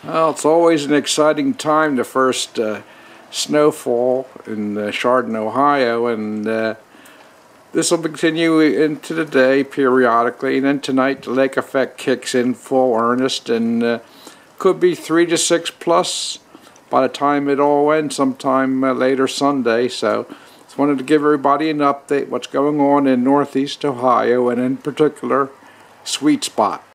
Well, it's always an exciting time, the first snowfall in Chardon, Ohio, and this will continue into the day periodically, and then tonight the lake effect kicks in full earnest, and could be 3 to 6 plus by the time it all ends sometime later Sunday. So just wanted to give everybody an update what's going on in Northeast Ohio, and in particular Sweet Spot.